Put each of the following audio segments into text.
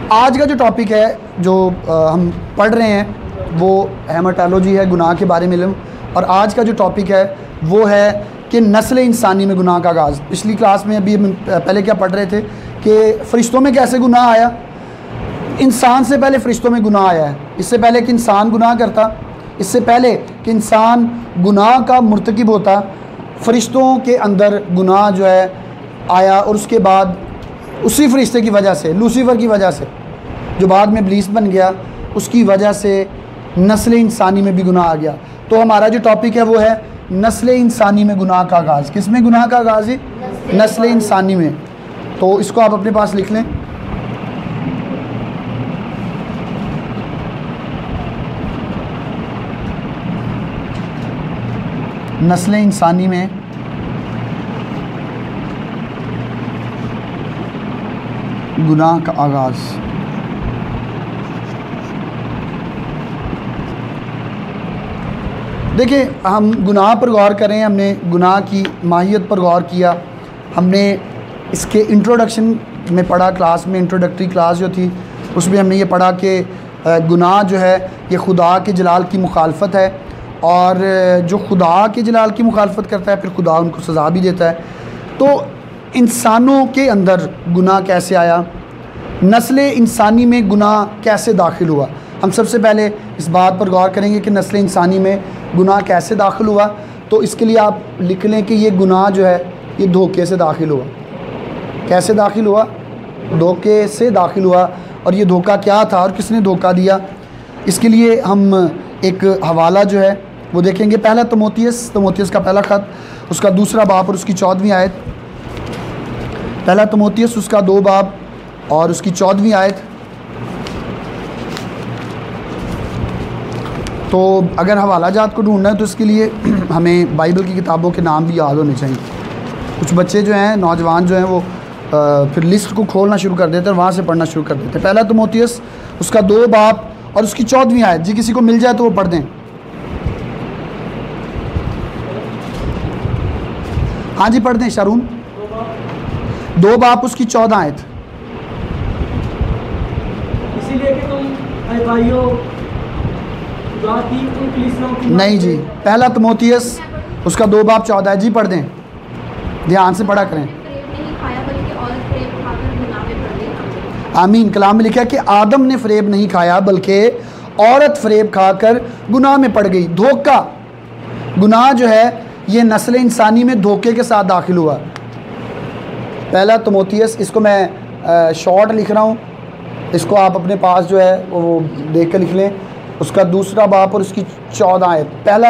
आज का जो टॉपिक है जो हम पढ़ रहे हैं वो हेमाटोलॉजी है, गुनाह के बारे में इल्म। और आज का जो टॉपिक है वो है कि नस्ल इंसानी में गुनाह का आगाज़। पिछली क्लास में अभी पहले क्या पढ़ रहे थे कि फ़रिश्तों में कैसे गुनाह आया। इंसान से पहले फ़रिश्तों में गुनाह आया है। इससे पहले कि इंसान गुनाह करता, इससे पहले कि इंसान गुनाह का मुर्तकिब होता, फ़रिश्तों के अंदर गुनाह जो है आया। और उसके बाद उसी फ़रिश्ते की वजह से, लूसीफ़र की वजह से, जो बाद में इब्लीस बन गया, उसकी वजह से नस्ल इंसानी में भी गुनाह आ गया। तो हमारा जो टॉपिक है वो है नस्ल इंसानी में गुनाह का आगाज़। किस में गुनाह का आगाज़ है? नस्ल इंसानी में। तो इसको आप अपने पास लिख लें। नस्ल इंसानी में गुनाह का आगाज़। देखिए, हम गुनाह पर गौर करें, हमने गुनाह की माहियत पर गौर किया। हमने इसके इंट्रोडक्शन में पढ़ा, क्लास में इंट्रोडक्टरी क्लास जो थी उसमें हमने ये पढ़ा कि गुनाह जो है ये खुदा के जलाल की मुखालफत है, और जो खुदा के जलाल की मुखालफत करता है फिर खुदा उनको सज़ा भी देता है। तो इंसानों के अंदर गुनाह कैसे आया, नस्ल इंसानी में गुनाह कैसे दाखिल हुआ, हम सबसे पहले इस बात पर गौर करेंगे कि नस्ल इंसानी में गुनाह कैसे दाखिल हुआ। तो इसके लिए आप लिख लें कि ये गुनाह जो है ये धोखे से दाखिल हुआ। कैसे दाखिल हुआ? धोखे से दाखिल हुआ। और ये धोखा क्या था और किसने धोखा दिया, इसके लिए हम एक हवाला जो है वो देखेंगे। पहला तमोथियस का पहला ख़त, उसका 2 बाब और उसकी 14वीं आयत। पहला तमोथियस उसका 2 बाब और उसकी 14वीं आयत। तो अगर हवाला जात को ढूंढना है तो इसके लिए हमें बाइबल की किताबों के नाम भी याद होने चाहिए। कुछ बच्चे जो हैं, नौजवान जो हैं, वो फिर लिस्ट को खोलना शुरू कर देते हैं, वहाँ से पढ़ना शुरू कर देते हैं। पहला तमोथियस उसका 2 बाब और उसकी 14वीं आयत। जी, किसी को मिल जाए तो वो पढ़ दें। हाँ जी, पढ़ दें शारून। 2 बाब उसकी 14 आयत। इसीलिए कि तुम भाइयों नहीं जी, पहला तमोथियस उसका 2 बाब 14 है। जी पढ़ दें, ध्यान से पढ़ा करें। आमीन। कलाम में लिखा है कि आदम ने फ़रेब नहीं खाया बल्कि औरत फ़रेब खाकर गुनाह में पड़ गई। धोखा, गुनाह जो है ये नस्ल इंसानी में धोखे के साथ दाखिल हुआ। पहला तमोथियस, इसको मैं शॉर्ट लिख रहा हूँ, इसको आप अपने पास जो है वो देख कर लिख लें। उसका 2 बाब और उसकी 14 आयत। पहला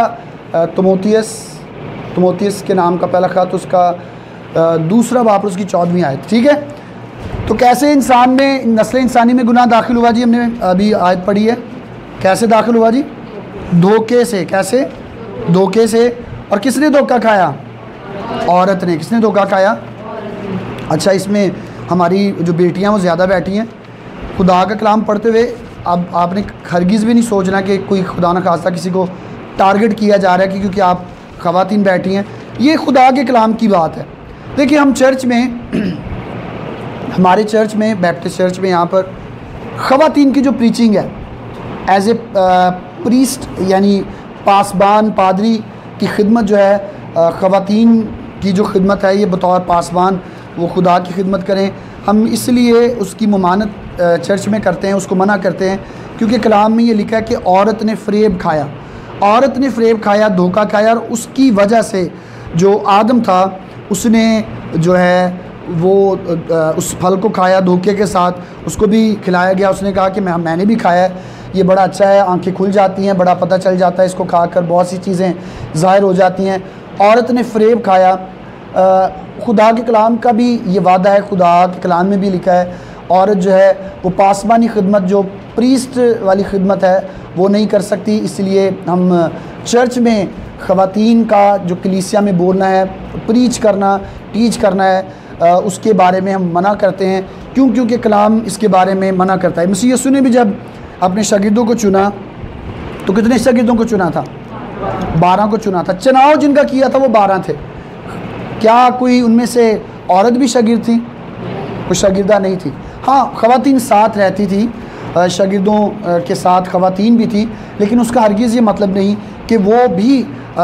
तमोथियस के नाम का पहला ख़त, उसका 2 बाब और उसकी 14वीं आयत। ठीक है। तो कैसे इंसान में, नस्ल इंसानी में गुनाह दाखिल हुआ जी? हमने अभी आयत पढ़ी है। कैसे दाखिल हुआ जी? धोखे से। कैसे? धोखे से। और किसने धोखा खाया? औरत ने। किसने धोखा खाया? अच्छा, इसमें हमारी जो बेटियां वो ज़्यादा बैठी हैं। खुदा का कलाम पढ़ते हुए अब आपने हरगिज़ भी नहीं सोचना कि कोई खुदा न खास्ता किसी को टारगेट किया जा रहा है कि क्योंकि आप ख़वातीन बैठी हैं। ये खुदा के कलाम की बात है। देखिए, हम चर्च में, हमारे चर्च में, बैप्टिस्ट चर्च में, यहाँ पर ख़वातीन की जो प्रीचिंग है एज ए प्रीस्ट यानी पासबान, पादरी की खिदमत जो है, ख़वातीन की जो खिदमत है ये बतौर पासबान वो खुदा की खिदमत करें। हम इसलिए उसकी ममानत चर्च में करते हैं, उसको मना करते हैं, क्योंकि कलाम में ये लिखा है कि औरत ने फ़रेब खाया, औरत ने फ़रेब खाया, धोखा खाया। और उसकी वजह से जो आदम था उसने जो है वो उस फल को खाया धोखे के साथ, उसको भी खिलाया गया। उसने कहा कि मैंने भी खाया है, ये बड़ा अच्छा है, आंखें खुल जाती हैं, बड़ा पता चल जाता है, इसको खाकर बहुत सी चीज़ें ज़ाहिर हो जाती हैं। औरत ने फ़रेब खाया। खुदा के कलाम का भी ये वादा है, खुदा के कलाम में भी लिखा है, औरत जो है वो पासबानी खिदमत, जो प्रीस्ट वाली खिदमत है वो नहीं कर सकती। इसलिए हम चर्च में ख़वातीन का जो कलीसिया में बोलना है, प्रीच करना, टीच करना है, उसके बारे में हम मना करते हैं। क्योंकि कलाम इसके बारे में मना करता है। मसीह यीशु ने भी जब अपने शागिर्दों को चुना तो कितने शागिर्दों को चुना था? 12 को चुना था। चुनाव जिनका किया था वो 12 थे। क्या कोई उनमें से औरत भी शागिर्द थी? कोई शागिर्दा नहीं थी। हाँ, ख़वातीन साथ रहती थी, शागिर्दों के साथ ख़वातीन भी थी, लेकिन उसका हरगिज़ ये मतलब नहीं कि वो भी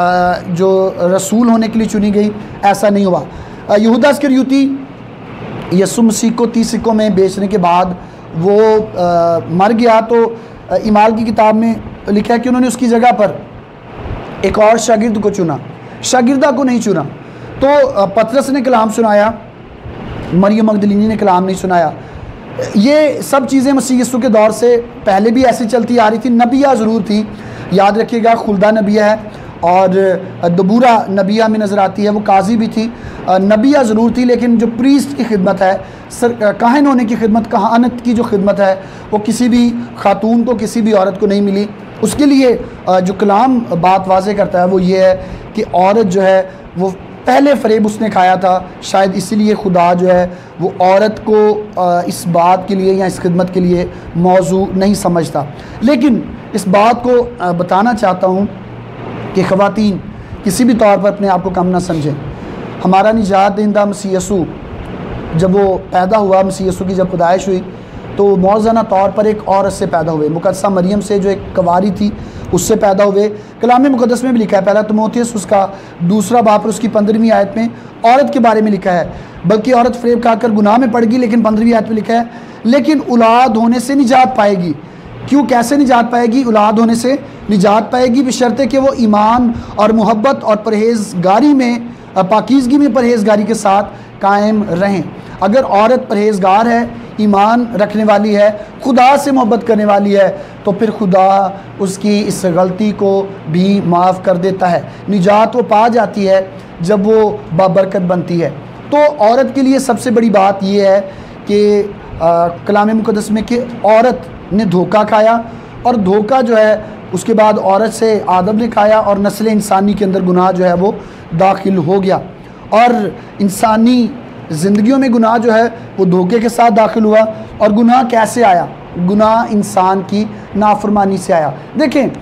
जो रसूल होने के लिए चुनी गई, ऐसा नहीं हुआ। यहूदा इस्करियोती यीशु मसीह को 30 सिक्कों में बेचने के बाद वो मर गया, तो इमाल की किताब में लिखा है कि उन्होंने उसकी जगह पर एक और शागिर्द को चुना, शागिर्दा को नहीं चुना। तो पतरस ने कलाम सुनाया, मरियम मगदलीनी ने कलाम नहीं सुनाया। ये सब चीज़ें मसीह यीशु के दौर से पहले भी ऐसी चलती आ रही थी। नबिया ज़रूर थी, याद रखिएगा, खुल्दा नबिया है और दबूरा नबिया में नज़र आती है, वो काजी भी थी। नबिया ज़रूर थी, लेकिन जो प्रीस्ट की खिदमत है, काहन होने की खिदमत, कहानत की जो खिदमत है, वो किसी भी खातून को, किसी भी औरत को नहीं मिली। उसके लिए जो कलाम बात वाज़े करता है वो ये है कि औरत जो है वो पहले फ़रेब उसने खाया था, शायद इसीलिए खुदा जो है वो औरत को इस बात के लिए या इस खिदमत के लिए मौजू नहीं समझता। लेकिन इस बात को बताना चाहता हूँ कि ख़वातीन किसी भी तौर पर अपने आप को कम ना समझें। हमारा निजात दहिंदा मसीह यीशु जब वो पैदा हुआ, मसीह यीशु की जब पैदाइश हुई, तो मौज़ाना तौर पर एक औरत से पैदा हुए, मुक़द्दसा मरियम से, जो एक कवारी थी, उससे पैदा हुए। कलाम मुक़द्दस में भी लिखा है, पहला तिमोथियस उसका 2 बाब और उसकी 15वीं आयत में औरत के बारे में लिखा है, बल्कि औरत फ़रेब खाकर गुनाह में पड़ गई, लेकिन 15वीं आयत में लिखा है लेकिन औलाद होने से निजात पाएगी। क्यों, कैसे निजात पाएगी? औलाद होने से निजात पाएगी बशर्ते कि वो ईमान और मोहब्बत और परहेज़गारी में, पाकीज़गी में परहेज़गारी के साथ कायम रहें। अगर औरत परहेज़गार है, ईमान रखने वाली है, खुदा से मोहब्बत करने वाली है, तो फिर खुदा उसकी इस गलती को भी माफ़ कर देता है। निजात वो पा जाती है जब वो बाबरकत बनती है। तो औरत के लिए सबसे बड़ी बात यह है कि कलाम मुक़द्दस में कि औरत ने धोखा खाया, और धोखा जो है उसके बाद औरत से आदम ने खाया, और नस्ल इंसानी के अंदर गुनाह जो है वो दाखिल हो गया। और इंसानी ज़िंदगियों में गुनाह जो है वो धोखे के साथ दाखिल हुआ। और गुनाह कैसे आया? गुनाह इंसान की नाफरमानी से आया। देखें,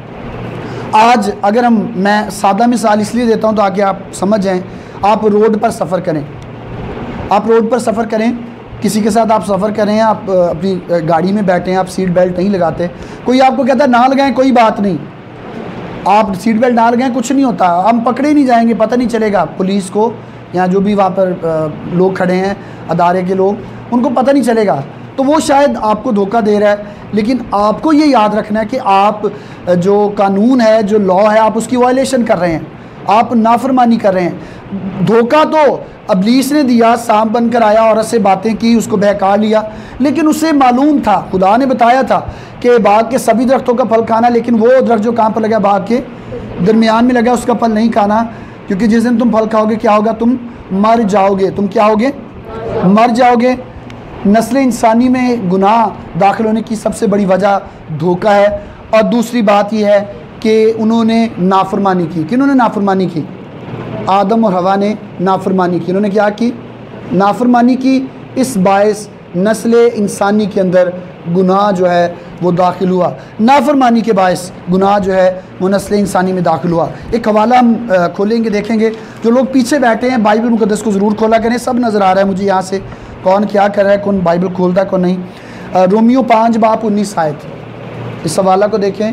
आज अगर मैं सादा मिसाल इसलिए देता हूँ ताकि आप समझ जाएं। आप रोड पर सफ़र करें, आप रोड पर सफ़र करें, किसी के साथ आप सफ़र कर रहे हैं, आप अपनी गाड़ी में बैठे हैं, आप सीट बेल्ट नहीं लगाते, कोई आपको कहता है ना लगाएं, कोई बात नहीं, आप सीट बेल्ट ना लगाएं, कुछ नहीं होता, हम पकड़े नहीं जाएंगे, पता नहीं चलेगा पुलिस को या जो भी वहाँ पर लोग खड़े हैं, अदारे के लोग, उनको पता नहीं चलेगा। तो वो शायद आपको धोखा दे रहा है, लेकिन आपको ये याद रखना है कि आप जो कानून है, जो लॉ है, आप उसकी वायलेशन कर रहे हैं, आप नाफरमानी कर रहे हैं। धोखा तो अबलीस ने दिया, सांप बनकर आया, औरत से बातें की, उसको बहका लिया, लेकिन उसे मालूम था, खुदा ने बताया था कि बाग के सभी दरख्तों का फल खाना, लेकिन वो दरख्त जो कहाँ पर लगा, बाग के दरमियान में लगा, उसका फल नहीं खाना, क्योंकि जिस दिन तुम फल खाओगे क्या होगा? तुम मर जाओगे। तुम क्या होगे? मर जाओगे। नस्ल इंसानी में गुनाह दाखिल होने की सबसे बड़ी वजह धोखा है। और दूसरी बात यह है कि उन्होंने नाफरमानी की। किन्होंने नाफरमानी की? आदम और हवा ने नाफरमानी की। उन्होंने क्या की? नाफरमानी की। इस बायस नस्ल इंसानी के अंदर गुनाह जो है वो दाखिल हुआ। नाफरमानी के बायस गुनाह जो है वो नस्ल इंसानी में दाखिल हुआ। एक हवाला हम खोलेंगे, देखेंगे। जो लोग पीछे बैठे हैं, बाइबल मुक़द्दस को ज़रूर खोला करें। सब नज़र आ रहा है मुझे यहाँ से कौन क्या कर रहा है, कौन बाइबल खोलता है, कौन नहीं। रोमियो 5 बाब 19 आयत, इस हवाला को देखें।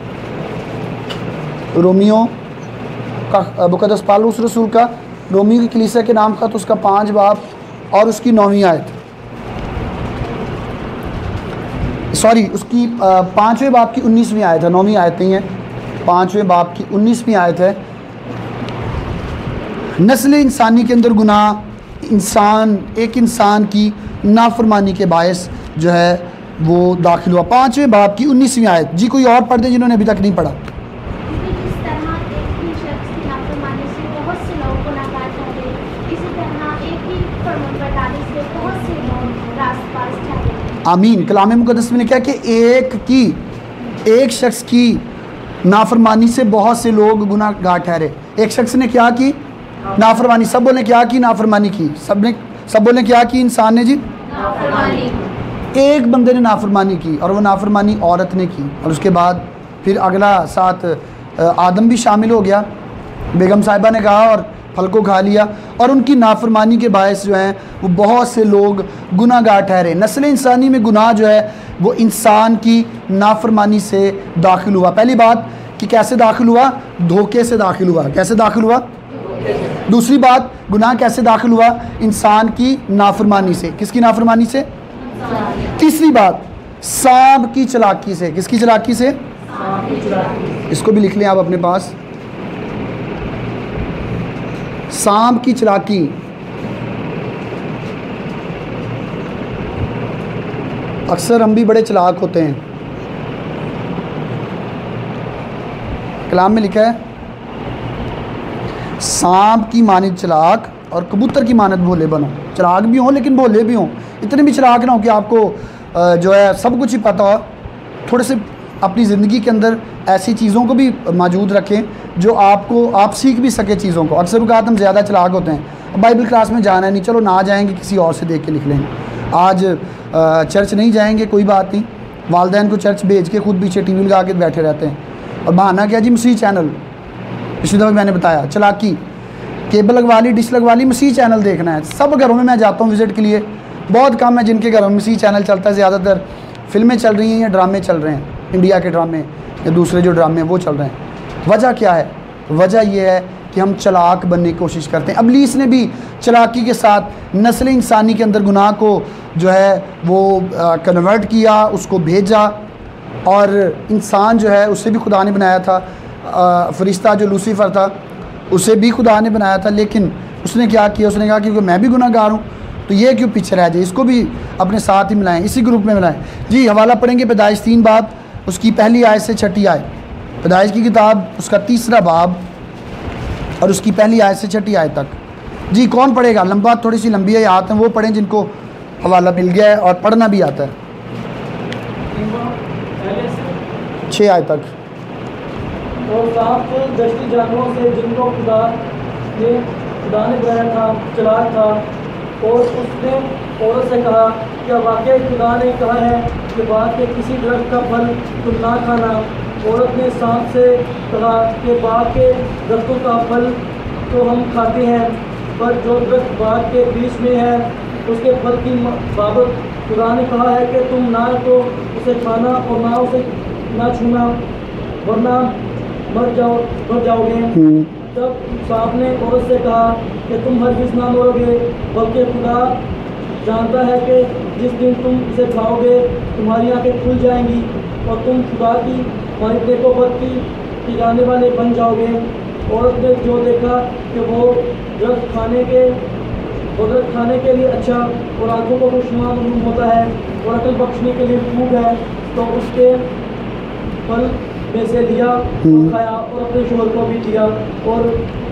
रोमियो का मुक़द्दस पालूस रसूल का, रोमियो की कलीसिया के नाम का, तो उसका 5 बाब और उसकी 9वीं आयत, सॉरी उसकी 5वें बाब की 19वीं आयत है, 9वीं आयत नहीं है, 5वें बाब की 19वीं आयत है। नस्ल इंसानी के अंदर गुनाह एक इंसान की नाफरमानी के बायस जो है वो दाखिल हुआ। 5वें बाब की 19वीं आयत। जी कोई और पढ़ दे जिन्होंने अभी तक नहीं पढ़ा। आमीन। कलाम मुक़द्दस में लिखा है कि एक शख्स की नाफरमानी से बहुत से लोग गुनाहगार ठहरे। एक शख्स ने क्या की? नाफरमानी। सब बोले क्या की? नाफरमानी की। सब बोले क्या की? इंसान ने जी नाफरमानी। एक बंदे ने नाफरमानी की, और वो नाफरमानी औरत ने की। और उसके बाद फिर अगला साथ आदम भी शामिल हो गया। बेगम साहिबा ने कहा और फल को खा लिया और उनकी नाफरमानी के बायस जो है वो बहुत से लोग गुनाहगार ठहरे। नस्ल इंसानी में गुनाह जो है वो इंसान की नाफरमानी से दाखिल हुआ। पहली बात कि कैसे दाखिल हुआ, धोखे से दाखिल हुआ। कैसे दाखिल हुआ? दूसरी बात, गुनाह कैसे दाखिल हुआ? इंसान की नाफरमानी से। किसकी नाफरमानी से? तीसरी बात, सांप की चालाकी से। किसकी चालाकी से? इसको भी लिख लें आप अपने पास, सांप की चालाकी। अक्सर हम भी बड़े चालाक होते हैं। कलाम में लिखा है सांप की मानद चालाक और कबूतर की मानद भोले बनो। चालाक भी हों लेकिन भोले भी हों। इतने भी चालाक ना हो कि आपको जो है सब कुछ ही पता हो। थोड़े से अपनी ज़िंदगी के अंदर ऐसी चीज़ों को भी मौजूद रखें जो आप सीख भी सके चीज़ों को। अक्सर औक़ात हम ज़्यादा चालाक होते हैं। बाइबल क्लास में जाना है नहीं, चलो ना जाएंगे, किसी और से देख के लिख लेंगे। आज चर्च नहीं जाएंगे, कोई बात नहीं, वालदैन को चर्च भेज के खुद पीछे टीवी लगा के बैठे रहते हैं। और बहाना क्या जी? मसीह चैनल। पिछली दफ़ा मैंने बताया, चालाकी, केबल लगवा ली, डिश लगवा ली, मसीह चैनल देखना है। सब घरों में मैं जाता हूँ विज़िट के लिए, बहुत कम है जिनके घरों में मसीह चैनल चलता है। ज़्यादातर फिल्में चल रही हैं या ड्रामे चल रहे हैं, इंडिया के ड्रामे या दूसरे जो ड्रामे हैं वो चल रहे हैं। वजह क्या है? वजह यह है कि हम चालाक बनने की कोशिश करते हैं। इब्लीस ने भी चालाकी के साथ नस्ल इंसानी के अंदर गुनाह को जो है वो कन्वर्ट किया, उसको भेजा। और इंसान जो है उससे भी खुदा ने बनाया था, फरिश्ता जो लूसीफ़र था उसे भी खुदा ने बनाया था। लेकिन उसने क्या किया? उसने कहा क्योंकि मैं भी गुनाहगार हूँ तो ये क्यों पीछे रह जाए, इसको भी अपने साथ ही मिलाएं, इसी ग्रुप में मिलाएं। जी, हवाला पढ़ेंगे पैदाइश 3 बाब, उसकी पहली आयत से 6 आयत। पैदाइश की किताब उसका 3 बाब और उसकी पहली आयत से 6 आयत तक। जी, कौन पढ़ेगा? लंबा, थोड़ी सी लंबी आयत हैं, वो पढ़ें जिनको हवाला मिल गया है और पढ़ना भी आता है। 6 आयत तक। और सांप के दृष्टि जानवरों से जिनको खुदा ने बनाया था चालाक था। और उसने औरत से कहा, क्या वाकई खुदा ने कहा है कि बाग के किसी दरख्त का फल तुम ना खाना? औरत ने सांप से कहा कि बाग के दरख्तों का फल तो हम खाते हैं, पर जो दरख्त बाग के बीच में है उसके फल की बाबत खुदा ने कहा है कि तुम ना तो उसे खाना और ना उसे ना छूना, वरना मर जाओगे। तब सांप ने औरत से कहा कि तुम हरगिज़ ना मरोगे, बल्कि खुदा जानता है कि जिस दिन तुम इसे खाओगे तुम्हारी आंखें खुल जाएंगी और तुम खुदा की मानने को बदकी जाने वाले बन जाओगे। औरत ने जो देखा कि वो दरख्त खाने के लिए अच्छा और आंखों को खुशनुमा मालूम होता है और अकल बख्शने के लिए खूब है, तो उसके फल में से लिया और खाया और अपने शोहर को भी दिया और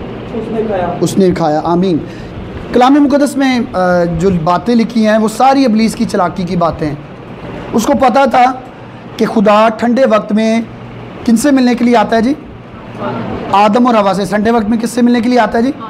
उसने खाया। आमीन। कलाम मुक़द्दस में जो बातें लिखी हैं वो सारी इब्लीस की चालाकी की बातें हैं। उसको पता था कि खुदा ठंडे वक्त में किनसे मिलने के लिए आता है जी? आदम और हवा से। ठंडे वक्त में किससे मिलने के लिए आता है जी?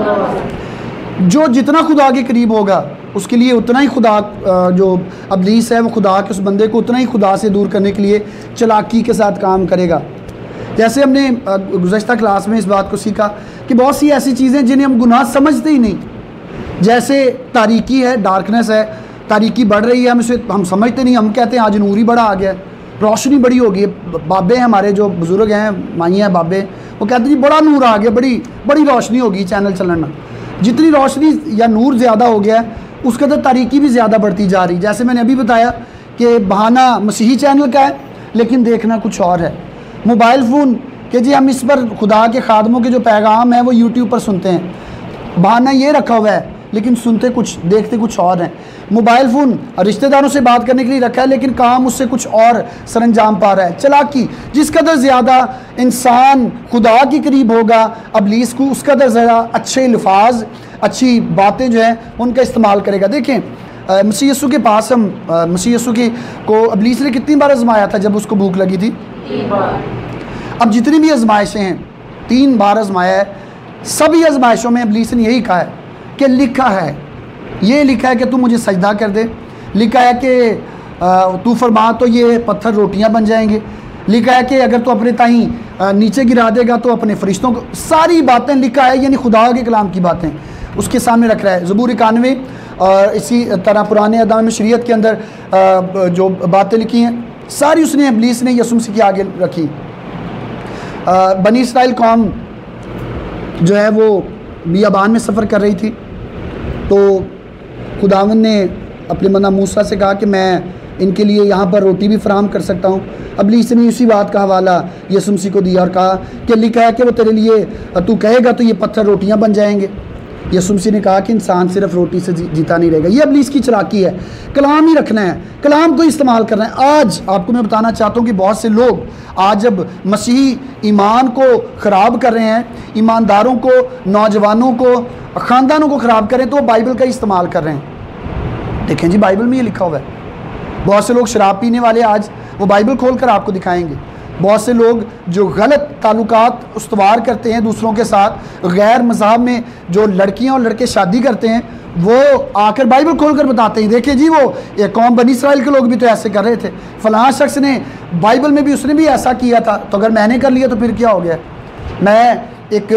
जो जितना खुदा के करीब होगा उसके लिए उतना ही खुदा, जो इब्लीस है वो खुदा के उस बंदे को उतना ही खुदा से दूर करने के लिए चालाकी के साथ काम करेगा। जैसे हमने गुज़श्ता क्लास में इस बात को सीखा कि बहुत सी ऐसी चीज़ें जिन्हें हम गुनाह समझते ही नहीं, जैसे तारीकी है, डार्कनेस है, तारीकी बढ़ रही है, हम समझते नहीं। हम कहते हैं आज नूर ही बड़ा आ गया है, रोशनी बड़ी हो गई है। बाबे हैं हमारे जो बुज़ुर्ग हैं, माई हैं, बाबे, वो कहते हैं जी बड़ा नूर आ गया, बड़ी रोशनी हो गई चैनल चलना। जितनी रोशनी या नूर ज़्यादा हो गया है उसके अंदर तारीकी भी ज़्यादा बढ़ती जा रही। जैसे मैंने अभी बताया कि बहाना मसीही चैनल का है लेकिन देखना कुछ और है। मोबाइल फ़ोन कि जी हम इस पर खुदा के खादमों के जो पैगाम हैं वो यूट्यूब पर सुनते हैं, बहाना ये रखा हुआ है लेकिन सुनते कुछ, देखते कुछ और हैं। मोबाइल फ़ोन रिश्तेदारों से बात करने के लिए रखा है लेकिन काम उससे कुछ और सरंजाम पा रहा है। चालाकी, जिस कदर ज़्यादा इंसान खुदा के करीब होगा इब्लीस को, उस कदर ज़्यादा अच्छे अल्फाज, अच्छी बातें जो हैं उनका इस्तेमाल करेगा। देखें मसीह यीशु के पास हम मसीह यीशु को इब्लीस ने कितनी बार आजमाया था जब उसको भूख लगी थी? 3 बार। अब जितनी भी आजमाइशें हैं 3 बार आजमाया है। सभी आजमाइशों में इब्लीस ने यही कहा है कि लिखा है, ये लिखा है कि तू मुझे सजदा कर दे, लिखा है कि तू फरमा तो ये पत्थर रोटियां बन जाएंगे, लिखा है कि अगर तो अपने ताई नीचे गिरा देगा तो अपने फरिश्तों को, सारी बातें लिखा है, यानी खुदा के कलाम की बातें उसके सामने रख रहा है। ज़बूर 91 और इसी तरह पुराने अहकाम शरीयत के अंदर जो बातें लिखी हैं सारी उसने इब्लीस ने यसुम से के आगे रखी। बनी इसराइल कौम जो है वो बियाबान में सफ़र कर रही थी, तो खुदावन ने अपने बंदा मूसा से कहा कि मैं इनके लिए यहाँ पर रोटी भी फराहम कर सकता हूँ। इब्लीस ने उसी बात का हवाला यसुमसी को दिया और कहा कि लिखा है कि वो तेरे लिए तू कहेगा तो ये पत्थर रोटियाँ बन जाएंगे। यसुमसी ने कहा कि इंसान सिर्फ रोटी से जीता नहीं रहेगा। ये इब्लीस की चालाकी है, कलाम ही रखना है, कलाम को इस्तेमाल करना है। आज आपको मैं बताना चाहता हूँ कि बहुत से लोग आज जब मसीही ईमान को ख़राब कर रहे हैं, ईमानदारों को, नौजवानों को, ख़ानदानों को ख़राब करें, तो वो बाइबल का इस्तेमाल कर रहे हैं। देखें जी, बाइबल में ये लिखा हुआ है। बहुत से लोग शराब पीने वाले आज वो बाइबल खोल कर आपको दिखाएंगे। बहुत से लोग जो गलत ताल्लुकात उस्तवार करते हैं दूसरों के साथ, गैर मज़हब में जो लड़कियां और लड़के शादी करते हैं, वो आकर बाइबल खोल कर बताते हैं, देखिए जी वो एक कौम बनी इसराइल के लोग भी तो ऐसे कर रहे थे, फ़लाँ शख्स ने बाइबल में भी उसने भी ऐसा किया था, तो अगर मैंने कर लिया तो फिर क्या हो गया। मैं एक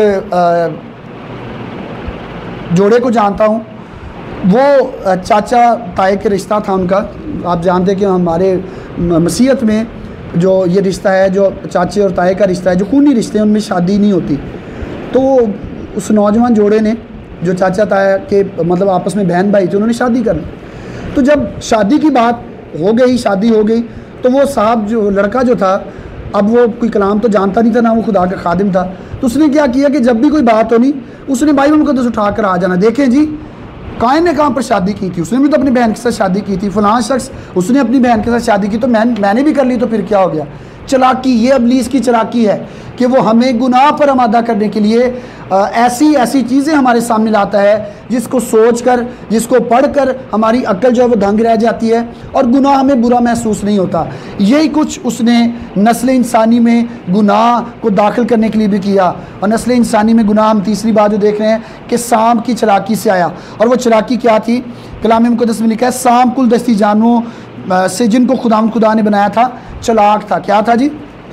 जोड़े को जानता हूँ, वो चाचा ताए के रिश्ता था उनका। आप जानते हैं कि हमारे मसीहत में जो ये रिश्ता है, जो चाचे और ताए का रिश्ता है, जो खूनी रिश्ते हैं, उनमें शादी नहीं होती। तो उस नौजवान जोड़े ने, जो चाचा ताया के मतलब आपस में बहन भाई थे, उन्होंने शादी कर ली। तो जब शादी की बात हो गई, शादी हो गई, तो वो साहब जो लड़का जो था, अब वो कोई कलाम तो जानता नहीं था, ना वो खुदा का खादिम था, तो उसने क्या किया कि जब भी कोई बात होनी उसने बाइबल मुकद्दस उठा कर आ जाना। देखें जी, कायन ने कहाँ पर शादी की थी, उसने भी तो अपनी बहन के साथ शादी की थी, फलां शख्स उसने अपनी बहन के साथ शादी की, तो मैंने भी कर ली, तो फिर क्या हो गया। चालाकी, ये इब्लीस की चालाकी है कि वो हमें गुनाह पर आमादा करने के लिए ऐसी ऐसी चीज़ें हमारे सामने लाता है जिसको सोचकर, जिसको पढ़कर हमारी अक्ल जो है वो दंग रह जाती है और गुनाह हमें बुरा महसूस नहीं होता। यही कुछ उसने नस्ल इंसानी में गुनाह को दाखिल करने के लिए भी किया। और नस्ल इंसानी में गुनाह हम तीसरी बात जो देख रहे हैं कि सांप की चालाकी से आया। और वो चालाकी क्या थी? कलाम मुक़द्दस में लिखा है, सांप कुल दस्ती जानवरों से जिनको खुदा ने बनाया था चालाक था। क्या था जी?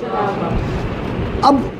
अब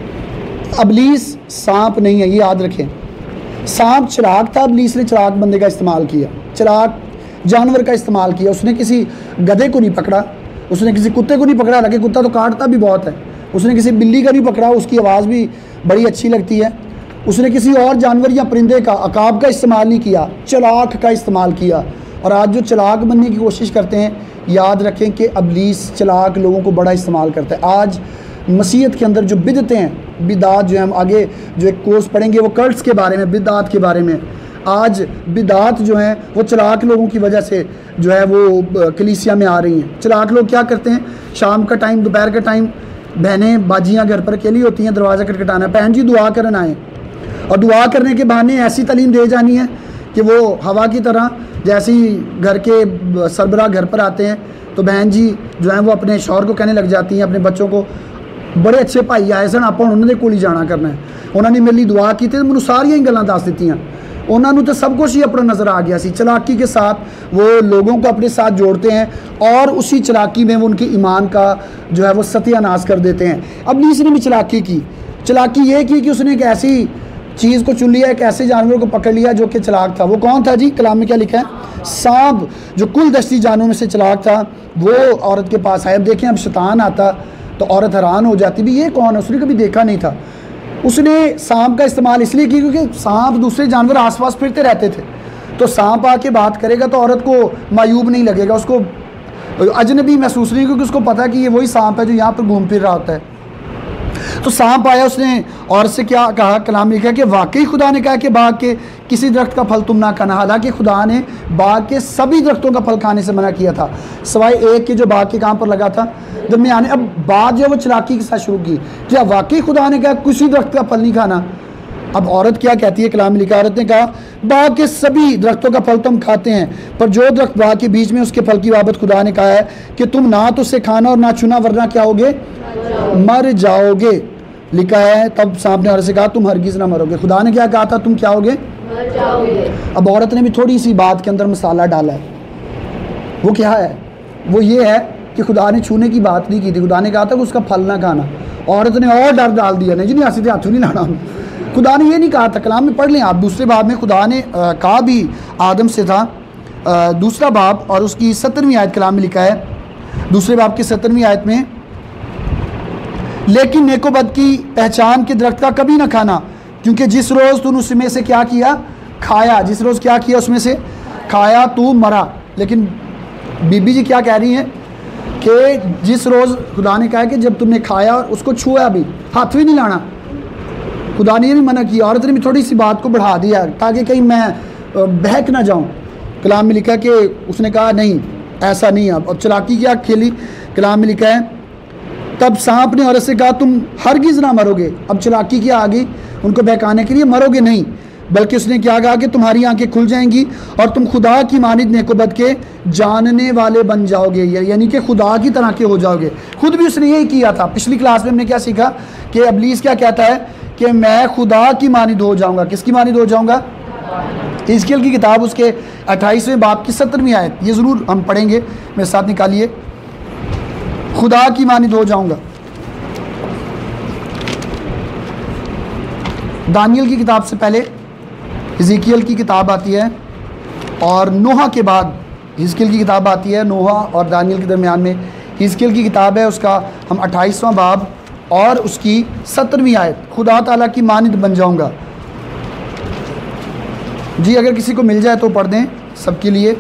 इब्लीस सांप नहीं है, ये याद रखें। सांप चालाक था, इब्लीस ने चालाक बंदे का इस्तेमाल किया, चालाक जानवर का इस्तेमाल किया। उसने किसी गधे को नहीं पकड़ा, उसने किसी कुत्ते को नहीं पकड़ा, हालांकि कुत्ता तो काटता भी बहुत है। उसने किसी बिल्ली का नहीं पकड़ा, उसकी आवाज़ भी बड़ी अच्छी लगती है। उसने किसी और जानवर या परिंदे का, अकाब का इस्तेमाल नहीं किया, चालाक का इस्तेमाल किया। और आज जो चालाक बनने की कोशिश करते हैं, याद रखें कि इब्लीस चालाक लोगों को बड़ा इस्तेमाल करता है। आज मसीहत के अंदर जो बिदतें हैं, बिदात जो है, हम आगे जो एक कोर्स पढ़ेंगे वो कल्ट्स के बारे में, बिदात के बारे में। आज बिदात जो हैं वो चालाक लोगों की वजह से जो है वो कलीसिया में आ रही हैं। चालाक लोग क्या करते हैं, शाम का टाइम, दोपहर का टाइम, बहनें बाजियाँ घर पर अकेली होती हैं, दरवाज़ा खटखटाना, बहन जी दुआ करने आए, और दुआ करने के बहाने ऐसी तालीम दे जानी है कि वो हवा की तरह, जैसे ही घर के सरबराह घर पर आते हैं तो बहन जी जो है वो अपने शौहर को कहने लग जाती हैं, अपने बच्चों को, बड़े अच्छे भाई आए सन, आप उन्होंने कोल ही जाना करना है, उन्होंने मेरे लिए दुआ की थी, मैंने सारिया ही गल्लां दस दित्तियां, उन्होंने तो सब कुछ ही अपना नज़र आ गया सी। चालाकी के साथ वो लोगों को अपने साथ जोड़ते हैं और उसी चालाकी में वो उनके ईमान का जो है वो सत्यानाश कर देते हैं। अब इब्लीस ने भी चालाकी की। चालाकी ये की कि उसने एक ऐसी चीज़ को चुन लिया, एक ऐसे जानवर को पकड़ लिया जो कि चालाक था। वो कौन था जी? कलाम में क्या लिखा है? सांप, जो कुल दस्ती जानवरों में से चालाक था, वो औरत के पास आया। अब देखें, अब शैतान आता तो औरत हैरान हो जाती, भी ये कौन है, उसने कभी देखा नहीं था। उसने सांप का इस्तेमाल इसलिए किया क्योंकि सांप दूसरे जानवर आसपास फिरते रहते थे, तो सांप आके बात करेगा तो औरत को मायूब नहीं लगेगा, उसको अजनबी महसूस नहीं, क्योंकि उसको पता है कि ये वही सांप है जो यहाँ पर घूम फिर रहा होता है। तो सांप आया, उसने औरत से क्या कहा? कलाम में लिखा कि वाकई खुदा ने कहा कि बाग के किसी दरख्त का फल तुम ना खाना। हालांकि खुदा ने बाग के सभी दरख्तों का फल खाने से मना किया था, सिवाय एक के जो बाग के काम पर लगा था दरमियान। अब बात जो है वो चालाकी के साथ शुरू की, क्या वाकई खुदा ने कहा किसी दरख्त का फल नहीं खाना? अब औरत क्या कहती है? कलाम में लिखा, औरत ने कहा बाग के सभी दरख्तों का फल तुम खाते हैं, पर जो दरख्त बाग के बीच में उसके फल की बाबत खुदा ने कहा है कि तुम ना तो उसे खाना और ना छूना, वरना क्या होगे? मर जाओगे। लिखा है, तब सांप ने औरत से कहा तुम हरगिज ना मरोगे। खुदा ने क्या कहा था? तुम क्या होगे? मर जाओगे। अब औरत ने भी थोड़ी सी बात के अंदर मसाला डाला है। वो क्या है? वो ये है कि खुदा ने छूने की बात नहीं की थी, खुदा ने कहा था कि उसका फल ना खाना। औरत ने और डर डाल दिया, नहीं जी नहीं ऐसे हाथों नहीं लाना, खुदा ने ये नहीं कहा था। कलाम में पढ़ लें आप, दूसरे बाब में खुदा ने कहा भी आदम से था, दूसरा बाब और उसकी 17वीं आयत कलाम में लिखा है, दूसरे बाब की 17वीं आयत में, लेकिन नेको बद की पहचान के दरख्त का कभी ना खाना, क्योंकि जिस रोज़ तूने उसमें से क्या किया, खाया, जिस रोज़ क्या किया उसमें से खाया, तू मरा। लेकिन बीबी जी क्या कह रही हैं कि जिस रोज़ खुदा ने कहा कि जब तुमने खाया और उसको छुआ भी, हाथ भी नहीं लाना, खुदा ने ये नहीं मना किया। औरत ने भी थोड़ी सी बात को बढ़ा दिया ताकि कहीं मैं बहक ना जाऊं। कलाम में लिखा है कि उसने कहा नहीं ऐसा नहीं। अब चालाकी क्या खेली, कलाम में लिखा है तब सांप ने औरत से कहा तुम हरगिज़ ना मरोगे। अब चालाकी क्या आ गई उनको बहकाने के लिए, मरोगे नहीं, बल्कि उसने क्या कहा कि तुम्हारी आंखें खुल जाएंगी और तुम खुदा की मानिद नेकोबद के जानने वाले बन जाओगे, यानी कि खुदा की तरह के हो जाओगे। खुद भी उसने यही किया था। पिछली क्लास में हमने क्या सीखा कि इब्लीस क्या कहता है कि मैं खुदा की मानिद हो जाऊंगा। किसकी मानिद हो जाऊंगा? हिजकिय्याह की किताब उसके 28वें बाब की 17वीं आयत, ये ज़रूर हम पढ़ेंगे, मेरे साथ निकालिए, खुदा की मानिद हो जाऊंगा। दानियल की किताब से पहले हिजकिय्याह की किताब आती है और नोहा के बाद हिजकिय्याह की किताब आती है। नोहा और दानियल के दरमियान में हिजकिय्याह की किताब है, उसका हम 28वां बाब और उसकी 17वीं आयत, खुदा ताला की मानिद बन जाऊंगा। जी अगर किसी को मिल जाए तो पढ़ दें सबके लिए,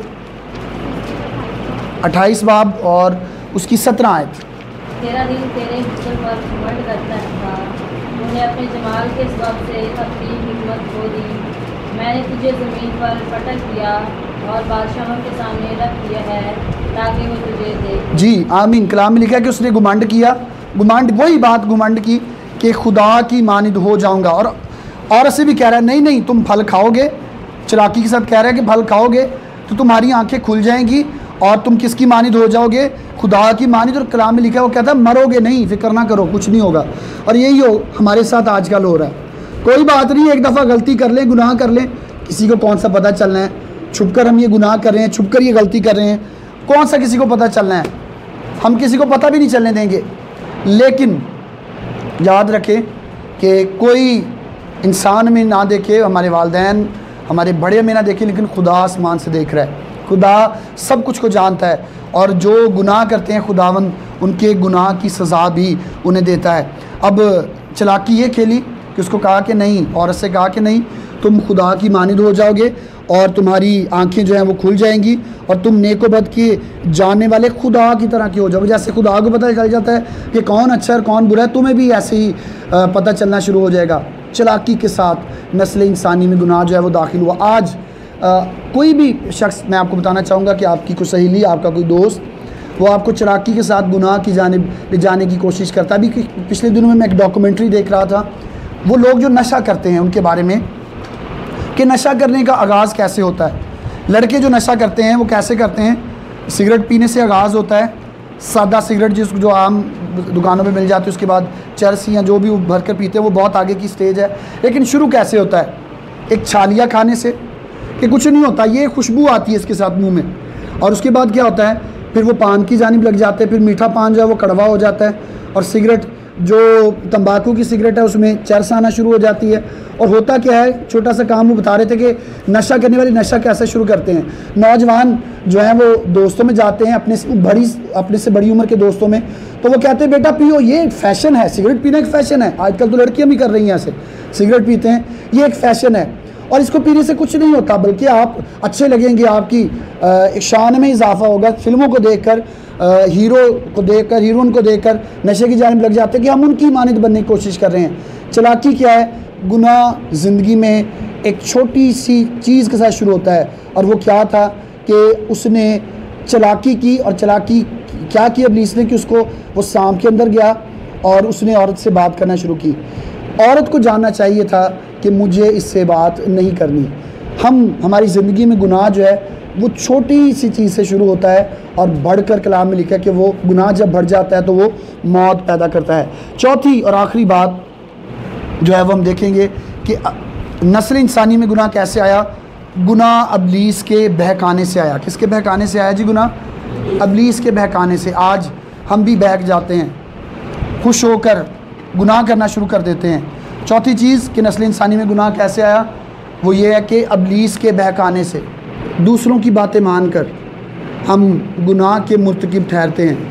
28 बाब और उसकी 17 आयत। तेरा दिल तेरे हुस्न पर घमंड करता था, तूने अपने जमाल के सबब से अपनी हिम्मत खो दी। मैंने तुझे ज़मीन पर पटक दिया और बादशाहों के सामने रख दिया है ताकि वो तुझे दे। जी आमीन। कलाम में लिखा है कि उसने गुमांड किया, गुमांड वही बात गुमांड की कि खुदा की मानिद हो जाऊंगा। और औरत से भी कह रहा है नहीं नहीं तुम फल खाओगे, चालाकी के साथ कह रहा है कि फल खाओगे तो तुम्हारी आंखें खुल जाएंगी और तुम किसकी मानिद हो जाओगे, खुदा की मानिद। और कलाम में लिखा है वो कहता है मरोगे नहीं, फिक्र ना करो, कुछ नहीं होगा। और यही हो हमारे साथ आजकल हो रहा है। कोई बात नहीं, एक दफ़ा गलती कर लें, गुनाह कर लें, किसी को कौन सा पता चलना है छुप कर हम ये गुनाह कर रहे हैं, छुप कर ये गलती कर रहे हैं, कौन सा किसी को पता चलना है, हम किसी को पता भी नहीं चलने देंगे। लेकिन याद रखें कि कोई इंसान में ना देखे, हमारे वालिदैन हमारे बड़े में ना देखे, लेकिन खुदा आसमान से देख रहा है। खुदा सब कुछ को जानता है और जो गुनाह करते हैं खुदावन उनके गुनाह की सज़ा भी उन्हें देता है। अब चालाकी ये खेली कि उसको कहा कि नहीं, औरत से कहा कि नहीं तुम खुदा की मानिद हो जाओगे और तुम्हारी आंखें जो हैं वो खुल जाएंगी और तुम नेको बद के जानने वाले खुदा की तरह के हो जाओगे। जैसे खुदा को पता चल जाता है कि कौन अच्छा और कौन बुरा है, तुम्हें भी ऐसे ही पता चलना शुरू हो जाएगा। चालाकी के साथ नस्ल इंसानी में गुनाह जो है वो दाखिल हुआ। आज कोई भी शख्स, मैं आपको बताना चाहूँगा कि आपकी कोई सहेली, आपका कोई दोस्त, वो आपको चालाकी के साथ गुनाह की जानिब ले जाने की कोशिश करता है। अभी पिछले दिनों में मैं एक डॉक्यूमेंट्री देख रहा था, वो लोग जो नशा करते हैं उनके बारे में, कि नशा करने का आगाज़ कैसे होता है। लड़के जो नशा करते हैं वो कैसे करते हैं, सिगरेट पीने से आगाज़ होता है, सादा सिगरेट जो आम दुकानों पे मिल जाती है, उसके बाद चरस या जो भी भर कर पीते हैं, वो बहुत आगे की स्टेज है। लेकिन शुरू कैसे होता है, एक छालिया खाने से, कि कुछ नहीं होता, ये खुशबू आती है इसके साथ मुंह में, और उसके बाद क्या होता है, फिर वो पान की जानिब लग जाते हैं, फिर मीठा पान जो है वो कड़वा हो जाता है, और सिगरेट जो तंबाकू की सिगरेट है उसमें चरस आना शुरू हो जाती है। और होता क्या है, छोटा सा काम वो बता रहे थे कि नशा करने वाले नशा कैसे शुरू करते हैं। नौजवान जो हैं वो दोस्तों में जाते हैं, अपने से बड़ी उम्र के दोस्तों में, तो वो कहते हैं बेटा पियो, ये एक फ़ैशन है, सिगरेट पीना एक फ़ैशन है। आजकल तो लड़कियां भी कर रही हैं ऐसे, सिगरेट पीते हैं, ये एक फ़ैशन है और इसको पीने से कुछ नहीं होता, बल्कि आप अच्छे लगेंगे, आपकी शान में इजाफा होगा। फिल्मों को देखकर, हीरो को देखकर, हीरोइन को देखकर नशे की जानिब लग जाते हैं कि हम उनकी मानिद बनने की कोशिश कर रहे हैं। चालाकी क्या है, गुनाह ज़िंदगी में एक छोटी सी चीज़ के साथ शुरू होता है, और वो क्या था कि उसने चालाकी की। और चालाकी क्या की इब्लीस ने कि उसको वो सांप के अंदर गया और उसने औरत से बात करना शुरू की। औरत को जानना चाहिए था कि मुझे इससे बात नहीं करनी। हमारी ज़िंदगी में गुनाह जो है वो छोटी सी चीज़ से शुरू होता है और बढ़कर कलाम में लिखा है कि वो गुनाह जब बढ़ जाता है तो वो मौत पैदा करता है। चौथी और आखिरी बात जो है वो हम देखेंगे कि नस्ल इंसानी में गुनाह कैसे आया। गुनाह इब्लीस के बहकाने से आया। किसके बहकाने से आया जी गुनाह? इब्लीस के बहकाने से आज हम भी बहक जाते हैं, खुश होकर गुनाह करना शुरू कर देते हैं। चौथी चीज़ कि नस्ल इंसानी में गुनाह कैसे आया, वो ये है कि इब्लीस के बहकाने से, दूसरों की बातें मानकर हम गुनाह के मुर्तकिब ठहरते हैं।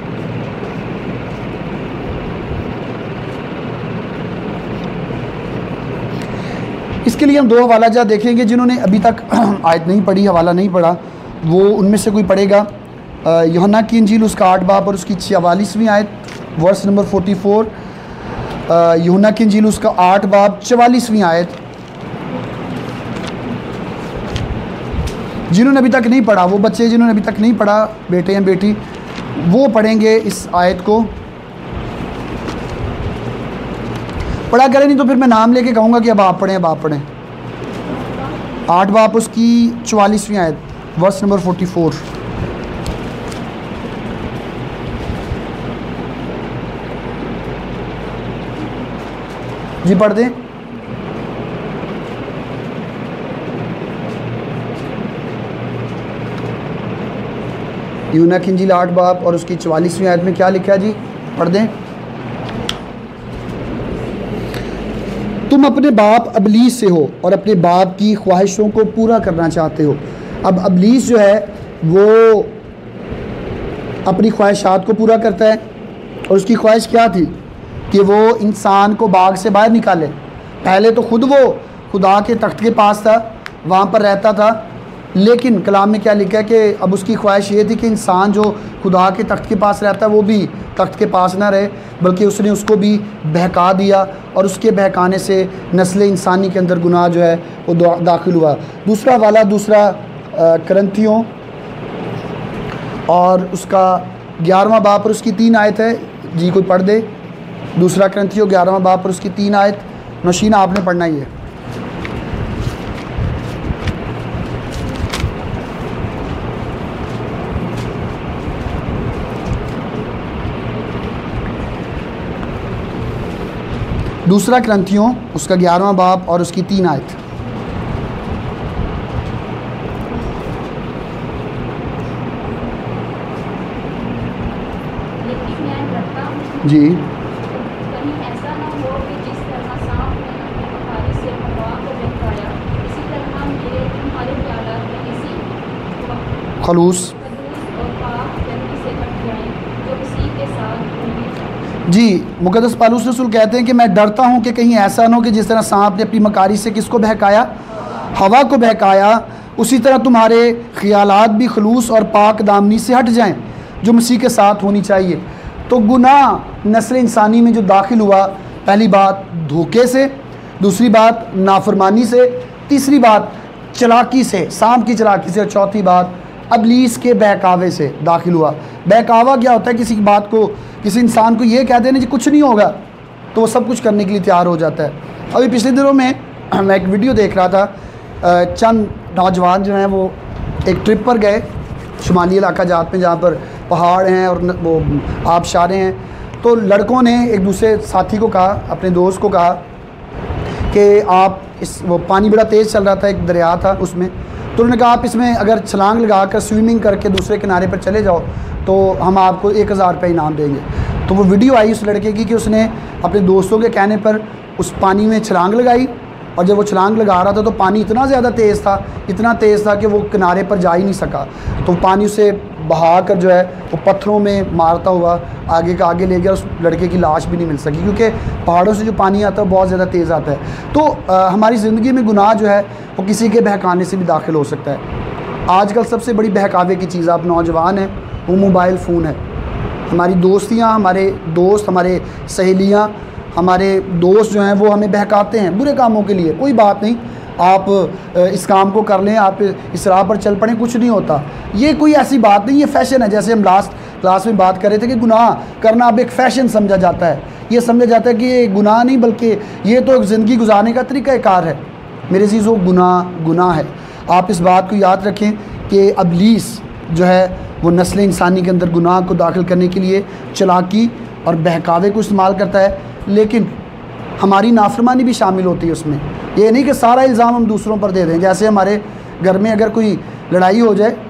इसके लिए हम दो हवाला देखेंगे। जिन्होंने अभी तक आयत नहीं पढ़ी, हवाला नहीं पढ़ा, वो उनमें से कोई पढ़ेगा। यूहन्ना की इंजील उसका 8 बाब और उसकी 44वीं आयत, वर्स नंबर 44। यूहन्ना की इंजील उसका 8 बाब 44वीं आयत। जिन्होंने अभी तक नहीं पढ़ा, वो बच्चे जिन्होंने अभी तक नहीं पढ़ा, बेटे या बेटी, वो पढ़ेंगे इस आयत को। पढ़ा करें, नहीं तो फिर मैं नाम लेके कहूँगा कि अब आप पढ़ें, अब आप पढ़ें। 8 बाब उसकी 44वीं आयत, वर्स नंबर 44। जी पढ़ दें। यूहन्ना की इंजील 8 बाब और उसकी 44वीं आयत में क्या लिखा है जी, पढ़ दें। तुम अपने बाप इब्लीस से हो और अपने बाप की ख्वाहिशों को पूरा करना चाहते हो। अब इब्लीस जो है वो अपनी ख्वाहिशात को पूरा करता है, और उसकी ख्वाहिश क्या थी कि वो इंसान को बाग से बाहर निकाले। पहले तो ख़ुद वो खुदा के तख्त के पास था, वहाँ पर रहता था, लेकिन कलाम में क्या लिखा है कि अब उसकी ख्वाहिश ये थी कि इंसान जो खुदा के तख्त के पास रहता है वो भी तख्त के पास ना रहे, बल्कि उसने उसको भी बहका दिया, और उसके बहकाने से नस्ल इंसानी के अंदर गुनाह जो है वो दाखिल हुआ। दूसरा वाला, दूसरा करंथियों और उसका 11वां बाब और उसकी 3 आयत है। जी कोई पढ़ दे। दूसरा करंथियों 11वां बाब और उसकी 3 आयत। नशीना आपने पढ़ना ही है। दूसरा करंथियों उसका 11वां बाब और उसकी 3 आयत। जी कहीं ऐसा न हो कि जिस तरह सांप ने अपनी मकारी से हवा को बहकाया, इसी तरह मेरे तुम्हारे ख्यालात में इसी खलूस और पाक जल्दी से कट जाएं जो उसी के साथ होंगे। जी मुकद्दस पालूस रसूल कहते हैं कि मैं डरता हूँ कि कहीं ऐसा न हो कि जिस तरह सांप ने अपनी मकारी से किसको बहकाया, हवा को बहकाया, उसी तरह तुम्हारे ख्यालात भी खलूस और पाक दामनी से हट जाएं जो मसीह के साथ होनी चाहिए। तो गुनाह नस्ल इंसानी में जो दाखिल हुआ, पहली बात धोखे से, दूसरी बात नाफरमानी से, तीसरी बात चालाकी से, सांप की चालाकी से, और चौथी बात इब्लीस के बहकावे से दाखिल हुआ। बहकावा क्या होता है, किसी की बात को, किसी इंसान को ये कह देना कि कुछ नहीं होगा, तो वो सब कुछ करने के लिए तैयार हो जाता है। अभी पिछले दिनों में मैं एक वीडियो देख रहा था, चंद नौजवान जो हैं वो एक ट्रिप पर गए शुमाली इलाका जात में, जहाँ पर पहाड़ हैं और वो आबशारें हैं। तो लड़कों ने एक दूसरे साथी को कहा, अपने दोस्त को कहा कि आप इस, वो पानी बड़ा तेज़ चल रहा था, एक दरिया था उसमें, तो उन्होंने कहा आप इसमें अगर छलांग लगा कर स्विमिंग करके दूसरे किनारे पर चले जाओ तो हम आपको 1000 रुपये इनाम देंगे। तो वो वीडियो आई उस लड़के की कि उसने अपने दोस्तों के कहने पर उस पानी में छलांग लगाई, और जब वो छलांग लगा रहा था तो पानी इतना ज़्यादा तेज़ था, इतना तेज़ था कि वो किनारे पर जा ही नहीं सका। तो पानी उसे बहा कर जो है वो पत्थरों में मारता हुआ आगे का आगे ले गया, उस लड़के की लाश भी नहीं मिल सकी, क्योंकि पहाड़ों से जो पानी आता है बहुत ज़्यादा तेज़ आता है। तो हमारी ज़िंदगी में गुनाह जो है वो किसी के बहकाने से भी दाखिल हो सकता है। आजकल सबसे बड़ी बहकावे की चीज़, आप नौजवान हैं, वो मोबाइल फ़ोन है। हमारी दोस्तियाँ, हमारे दोस्त, हमारे सहेलियाँ, हमारे दोस्त जो हैं वो हमें बहकाते हैं बुरे कामों के लिए। कोई बात नहीं, आप इस काम को कर लें, आप इस राह पर चल पड़ें, कुछ नहीं होता। ये कोई ऐसी बात नहीं, ये फ़ैशन है। जैसे हम लास्ट क्लास में बात कर रहे थे कि गुनाह करना अब एक फ़ैशन समझा जाता है। ये समझा जाता है कि ये गुनाह नहीं, बल्कि ये तो एक ज़िंदगी गुजारने का तरीक़ाकार है। मेरे अज़ीज़, वो गुनाह है। आप इस बात को याद रखें कि इब्लीस जो है वो नस्ल इंसानी के अंदर गुनाह को दाखिल करने के लिए चालाकी और बहकावे को इस्तेमाल करता है, लेकिन हमारी नाफरमानी भी शामिल होती है उसमें। ये नहीं कि सारा इल्ज़ाम हम दूसरों पर दे दें। जैसे हमारे घर में अगर कोई लड़ाई हो जाए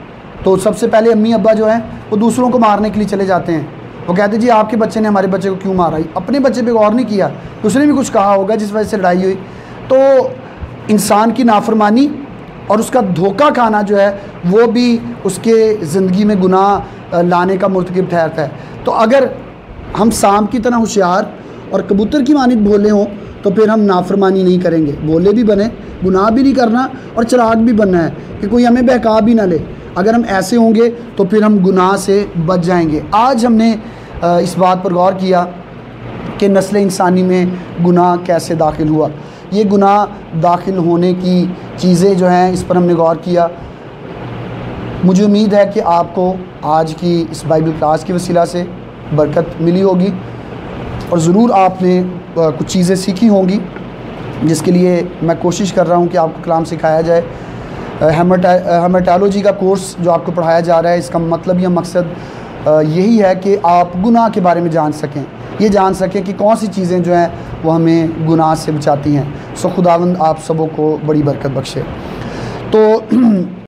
तो सबसे पहले अम्मी अब्बा जो हैं वो दूसरों को मारने के लिए चले जाते हैं। वो कहते जी आपके बच्चे ने हमारे बच्चे को क्यों मारा, अपने बच्चे पे गौर नहीं किया, उसने भी कुछ कहा होगा जिस वजह से लड़ाई हुई। तो इंसान की नाफरमानी और उसका धोखा खाना जो है वो भी उसके ज़िंदगी में गुनाह लाने का मुर्तकिब ठहरता है। तो अगर हम सांप की तरह होशियार और कबूतर की मानित भोले हों तो फिर हम नाफरमानी नहीं करेंगे, भोले भी बने, गुनाह भी नहीं करना और चिराग भी बनना है कि कोई हमें बहका भी ना ले। अगर हम ऐसे होंगे तो फिर हम गुनाह से बच जाएंगे। आज हमने इस बात पर गौर किया कि नस्ल इंसानी में गुनाह कैसे दाखिल हुआ, ये गुनाह दाखिल होने की चीज़ें जो हैं इस पर हमने गौर किया। मुझे उम्मीद है कि आपको आज की इस बाइबल क्लास की वसीला से बरकत मिली होगी और ज़रूर आपने कुछ चीज़ें सीखी होंगी, जिसके लिए मैं कोशिश कर रहा हूँ कि आपको कलाम सिखाया जाए। हेमराटोलॉजी का कोर्स जो आपको पढ़ाया जा रहा है, इसका मतलब या मकसद यही है कि आप गुनाह के बारे में जान सकें, ये जान सकें कि कौन सी चीज़ें जो हैं वो हमें गुनाह से बचाती हैं। सो खुदावंद आप सबों को बड़ी बरकत बख्शे। तो